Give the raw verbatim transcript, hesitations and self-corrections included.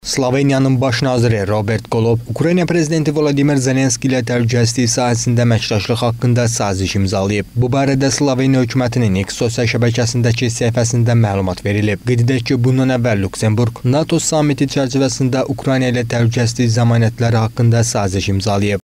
Sloveniyanın baş naziri Robert Golob, Ukrayna prezidenti Vladimir Zelenski ilə təhlükəsizlik sahəsində əməkdaşlıq haqqında saziş imzalayıb. Bu barədə Sloveniya hökumətinin X sosial şəbəkəsindəki səhifəsində məlumat verilib. Qeyd edək ki, bundan əvvəl Lüksemburq NATO samiti çərçivəsində Ukrayna ilə təhlükəsizlik zəmanətləri haqqında saziş imzalayıb.